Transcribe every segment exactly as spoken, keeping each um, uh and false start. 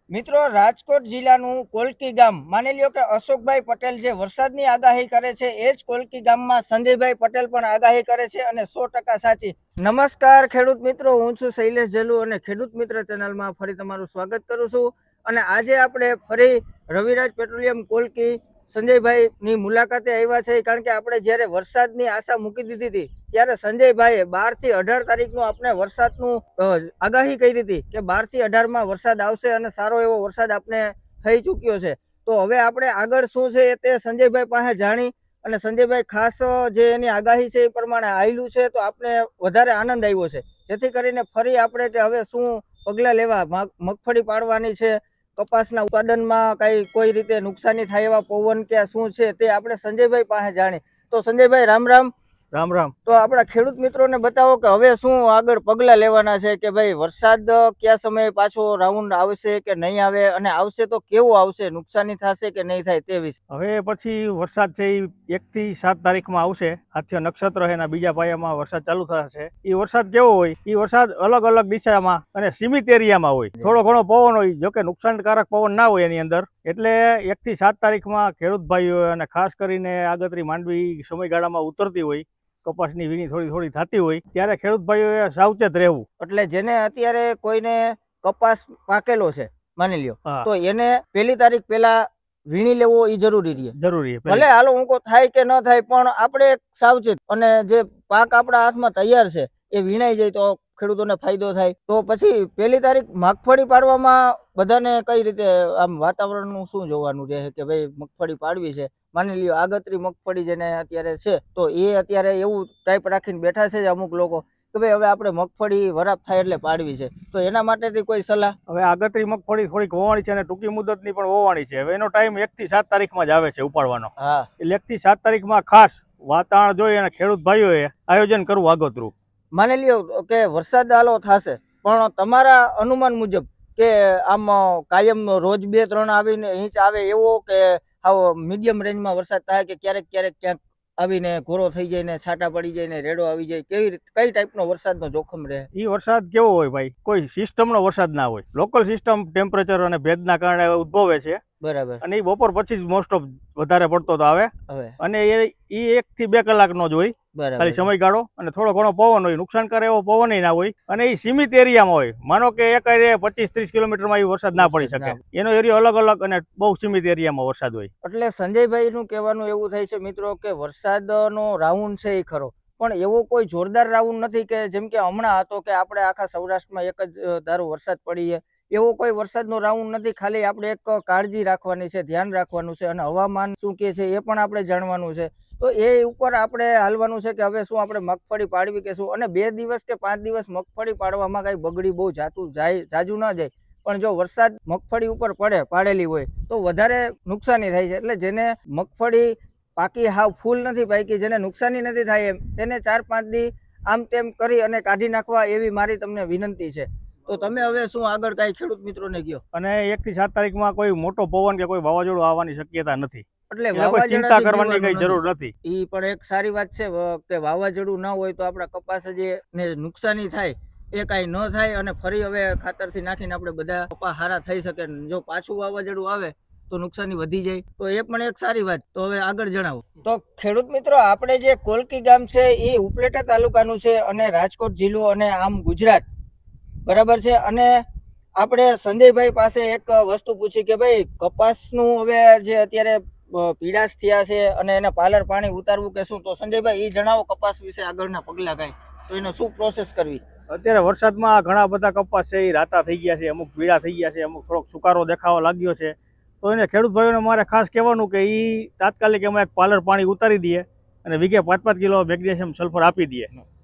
મિત્રો, રાજકોટ જિલ્લાનું કોલકી ગામ માની લ્યો કે અશોકભાઈ પટેલ જે વરસાદની આગાહી કરે છે એ જ કોલકી ગામમાં સંજયભાઈ પટેલ પણ આગાહી કરે છે અને સો ટકા સાચી. નમસ્કાર ખેડૂત મિત્રો, હું છું શૈલેષ જલુ અને ખેડૂત મિત્ર ચેનલમાં ફરી તમારું સ્વાગત કરું છું. અને આજે આપણે ફરી રવિરાજ પેટ્રોલિયમ કોલકી સંજયભાઈ ની મુલાકાતે આવ્યા છે, કારણ કે આપણે જ્યારે વરસાદની આશા મૂકી દીધી હતી ત્યારે સંજયભાઈએ બાર થી અઢાર તારીખનું આપણે વરસાદનું આગાહી કરી હતી કે બાર થી અઢાર માં વરસાદ આવશે અને સારો એવો વરસાદ આપણે થઈ ચૂક્યો છે. તો હવે આપણે આગળ શું છે તે સંજયભાઈ પાસે જાણી અને સંજયભાઈ ખાસ જે એની આગાહી છે એ પ્રમાણે આવેલું છે, તો આપણે વધારે આનંદ આવ્યો છે. જેથી કરીને ફરી આપણે કે હવે શું પગલાં લેવા, મગફળી પાડવાની છે, કપાસના ઉત્પાદનમાં કઈ કોઈ રીતે નુકસાની થાય એવા પવન કે શું છે તે આપણે સંજયભાઈ પાસે જાણી. તો સંજયભાઈ, રામ રામ. રામ રામ. તો આપણા ખેડૂત મિત્રોને બતાવો કે હવે શું આગળ પગલા લેવાના છે, કે ભાઈ વરસાદ કયા સમયે પાછો રાઉન્ડ આવશે કે નહીં આવે, અને આવશે તો કેવું આવશે, નુકસાની થશે કે નહીં થાય તે વિશે. હવે પછી વરસાદ છે એ એક થી સાત તારીખમાં આવશે. હાથ્ય નક્ષત્ર એના બીજા પાયામાં વરસાદ ચાલુ થશે. એ વરસાદ કેવો હોય, એ વરસાદ અલગ અલગ દિશામાં અને સીમિત એરિયામાં હોય. થોડો ઘણો પવન હોય, જોકે નુકસાનકારક પવન ના હોય એની અંદર. એટલે એક થી સાત તારીખમાં ખેડૂત ભાઈઓ અને ખાસ કરીને આગતરી માંડવી સમયગાળામાં ઉતરતી હોય, કપાસની વીણી થોડી થોડી થતી હોય, ત્યારે ખેડૂત ભાઈઓએ સાવચેત રહેવું. એટલે જેને અત્યારે કોઈને કપાસ પાકેલો છે માની લ્યો, તો એને પહેલી તારીખ પહેલા વીણી લેવો એ જરૂરી છે. જરૂરી ભલે હાલો ઊંકો થાય કે ન થાય, પણ આપણે સાવચેત, અને જે પાક આપણા હાથમાં તૈયાર છે એ વીણાઈ જાય તો ખેડૂતોને ફાયદો થાય. તો પછી પહેલી તારીખ મગફળી પાડવામાં બધાને કઈ રીતે આમ વાતાવરણનું શું જોવાનું રહે કે ભાઈ મગફળી પાડવી છે, માની લ્યો આગતરી મગફળી જેને અત્યારે છે, તો એ અત્યારે એવું ટાઈપ રાખીને બેઠા છે અમુક લોકો કે ભાઈ હવે આપણે મગફળી વરાપ થાય એટલે પાડવી છે, તો એના માટેથી કોઈ સલાહ? હવે આગતરી મગફળી થોડીક વવાણી છે અને ટૂંકી મુદતની પણ વવાણી છે. હવે એનો ટાઈમ એક થી સાત તારીખમાં જ આવે છે ઉપાડવાનો. હા, એટલે એક થી સાત તારીખમાં ખાસ વાતાવરણ જોઈ અને ખેડૂત ભાઈઓએ આયોજન કરવું આગોતરું. માની લ્યો કે વરસાદ હાલો થશે, પણ તમારા અનુમાન મુજબ કે આમ કાયમ રોજ બે ત્રણ આવીને ઇંચ આવે એવો, કે આવો મીડિયમ રેન્જમાં વરસાદ થાય, કે ક્યારેક ક્યારેક ક્યાંક આવીને ઘોરો થઈ જાય ને છાંટા પડી જાય ને રેડો આવી જાય, કેવી રીતે કઈ ટાઈપનો વરસાદનો જોખમ રહે? એ વરસાદ કેવો હોય ભાઈ, કોઈ સિસ્ટમનો વરસાદ ના હોય. લોકલ સિસ્ટમ ટેમ્પરેચર અને ભેજના કારણે ઉદ્ભવે છે. બરાબર. અને એ બપોર પછી જ મોસ્ટ ઓફ વધારે પડતો તો આવે. હવે અને એ એ એક થી બે કલાકનો જ હોય ખાલી સમયગાળો, અને થોડો ઘણો પવન હોય, નુકસાનકાર એવો પવન ના હોય, અને એ સીમિત એરિયામાં હોય. માનો કે એક એરિયા પચીસ ત્રીસ કિલોમીટરમાં એ વરસાદ ના પડી શકે. એનો એરિયો અલગ અલગ અને બહુ સીમિત એરિયામાં વરસાદ હોય. એટલે સંજયભાઈ નું કહેવાનું એવું થાય છે મિત્રો કે વરસાદનો રાઉન્ડ છે એ ખરો, પણ એવો કોઈ જોરદાર રાઉન્ડ નથી કે જેમ કે હમણાં હતો કે આપણે આખા સૌરાષ્ટ્રમાં એક જ ધારો વરસાદ પડીએ, એવો કોઈ વરસાદનો રાઉન્ડ નથી. ખાલી આપણે એક કાળજી રાખવાની છે, ધ્યાન રાખવાનું છે, અને હવામાન શું કે છે એ પણ આપણે જાણવાનું છે. તો એ ઉપર આપણે હાલવાનું છે કે હવે શું આપણે મગફળી પાડવી કે શું. અને બે દિવસ કે પાંચ દિવસ મગફળી પાડવામાં કઈ બગડી બહુ જાતું જાય જાજુ ના જાય, પણ જો વરસાદ મગફળી ઉપર પડે પાડેલી હોય તો વધારે નુકસાની થાય છે. એટલે જેને મગફળી પાકી હાવ ફૂલ નથી પાકી, જેને નુકસાની નથી થાય એમ, તેને ચાર પાંચ દી આમ તેમ કરી અને કાઢી નાખવા એવી મારી તમને વિનંતી છે. તો તમે હવે શું આગળ કઈ ખેડૂત મિત્રોને કહો? અને એક થી સાત તારીખમાં કોઈ મોટો પવન કે કોઈ વાવાઝોડું આવવાની શક્યતા નથી, એટલે ચિંતા કરવાની કઈ જરૂર નથી. એ પણ એક સારી વાત છે કે વાવાઝોડું ના હોય તો આપણા કપાસ જે નુકસાની થાય એ કઈ ન થાય, અને ફરી હવે ખાતરથી નાખીને આપણે બધા કપાસ હારા થઈ શકે. જો પાછું વાવાઝોડું આવે તો નુકસાની વધી જાય, તો એ પણ એક સારી વાત. તો હવે આગળ જણાવો. તો ખેડૂત મિત્રો, આપણે જે કોલકી ગામ છે એ ઉપલેટા તાલુકાનું છે અને રાજકોટ જિલ્લો અને આમ ગુજરાત, બરાબર છે. અને આપણે સંજયભાઈ પાસે એક વસ્તુ પૂછી કે ભાઈ કપાસનું હવે જે અત્યારે પીડાશ થયા છે અને એને પાલર પાણી ઉતારવું કે શું, તો સંજયભાઈ એ જણાવો કપાસ વિશે આગળના પગલા કઈ, તો એને શું પ્રોસેસ કરવી? અત્યારે વરસાદમાં ઘણા બધા કપાસ છે એ રાતા થઈ ગયા છે, અમુક પીળા થઈ ગયા છે, અમુક થોડોક સુકારો દેખાવા લાગ્યો છે. તો એને ખેડૂત ભાઈઓને મારે ખાસ કહેવાનું કે એ તાત્કાલિક એમાં એક પાલર પાણી ઉતારી દઈએ અને વીઘે પાંચ પાંચ કિલો મેગ્નેશિયમ સલ્ફર આપી દઈએ.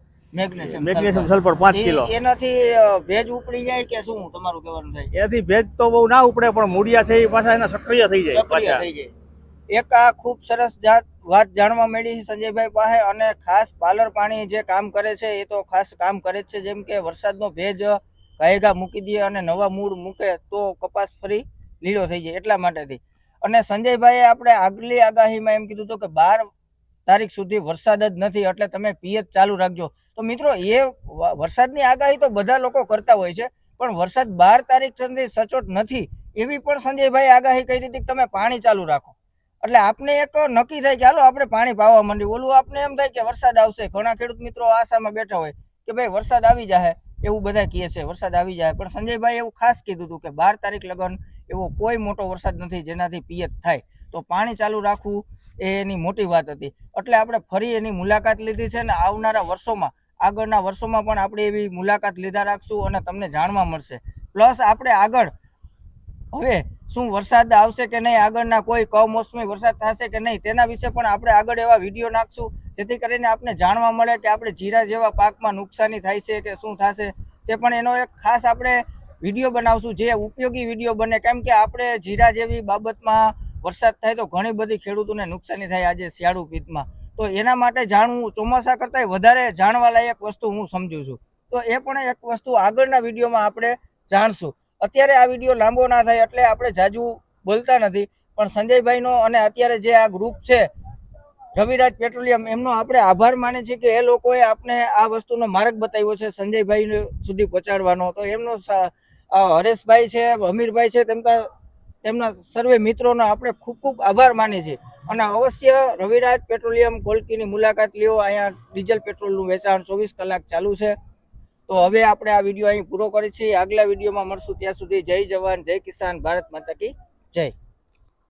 મેગ્નેશિયમ સલ્ફર પાંચ કિલો. એનાથી ભેજ ઉપડી જાય કે શું તમારું કહેવાનું થાય? એનાથી ભેજ તો બહુ ના ઉપડે, પણ મૂળિયા છે એ પાછા એના સક્રિય થઈ જાય. સક્રિય થઈ જાય. એક આ ખૂબ સરસ વાત જાણવા મળી છે સંજયભાઈ પાસે. અને ખાસ પાલર પાણી જે કામ કરે છે એ તો ખાસ કામ કરે જ છે. જેમ કે વરસાદનો ભેજ ગાયગા મૂકી દે અને નવા મૂળ મૂકે તો કપાસ ફરી લીલો થઈ જાય, એટલા માટેથી. અને સંજયભાઈએ આપણે આગલી આગાહીમાં એમ કીધું હતું કે બાર તારીખ સુધી વરસાદ જ નથી, એટલે તમે પિયત ચાલુ રાખજો. તો મિત્રો, એ વરસાદની આગાહી તો બધા લોકો કરતા હોય છે, પણ વરસાદ બાર તારીખ સુધી સચોટ નથી એવી પણ સંજયભાઈ આગાહી કરી હતી કે તમે પાણી ચાલુ રાખો. એટલે આપને એક નક્કી થાય કે હાલો આપણે પાણી પાવા માંડી. ઓલું આપને એમ થાય કે વરસાદ આવશે. ઘણા ખેડૂત મિત્રો આશામાં બેઠા હોય કે ભાઈ વરસાદ આવી જાય, એવું બધા કહે છે વરસાદ આવી જાય. પણ સંજયભાઈ એવું ખાસ કીધું હતું કે બાર તારીખ લગન એવો કોઈ મોટો વરસાદ નથી જેનાથી પિયત થાય. તો પાણી ચાલુ રાખવું એ એની મોટી વાત હતી. એટલે આપણે ફરી એની મુલાકાત લીધી છે અને આવનારા વર્ષોમાં આગળના વર્ષોમાં પણ આપણે એવી મુલાકાત લીધા રાખશું અને તમને જાણવા મળશે. પ્લસ આપણે આગળ હવે શું વરસાદ આવશે કે નહીં, આગળના કોઈ કમોસમી વરસાદ થશે કે નહીં, તેના વિશે પણ આપણે આગળ એવા વિડીયો નાખશું જેથી કરીને આપણે જાણવા મળે કે આપણે જીરા જેવા પાકમાં નુકસાની થાય છે કે શું થશે. તે પણ એનો એક ખાસ આપણે વિડીયો બનાવશું જે ઉપયોગી વિડીયો બને. કેમ કે આપણે જીરા જેવી બાબતમાં વરસાદ થાય તો ઘણી બધી ખેડૂતોને નુકસાની થાય આજે શિયાળુ પિત્તમાં. તો એના માટે જાણવું ચોમાસા કરતાં વધારે જાણવા લાયક વસ્તુ હું સમજુ છું. તો એ પણ એક વસ્તુ આગળના વિડીયોમાં આપણે જાણશું. અત્યારે આ વિડીયો લાંબો ના થાય એટલે આપણે જાજુ બોલતા નથી. પણ સંજયભાઈનો અને અત્યારે જે આ ગ્રુપ છે રવિરાજ પેટ્રોલિયમ, એમનો આપણે આભાર માને છે કે એ લોકોએ આપણે આ વસ્તુનો માર્ગ બતાવ્યો છે સંજયભાઈ સુધી પહોંચાડવાનો. તો એમનો હરેશભાઈ છે, અમીરભાઈ છે, તેમના તેમના સર્વે મિત્રોનો આપણે ખૂબ ખૂબ આભાર માનીએ છીએ. અને અવશ્ય રવિરાજ પેટ્રોલિયમ કોલકીની મુલાકાત લ્યો. અહીંયા ડીઝલ પેટ્રોલનું વેચાણ ચોવીસ કલાક ચાલુ છે. તો હવે આપણે આ વિડીયો અહીં પૂરો કરીએ છીએ. આગલા વિડીયોમાં મળશું. ત્યાં સુધી જય જવાન, જય કિસાન, ભારત માતા કી જય.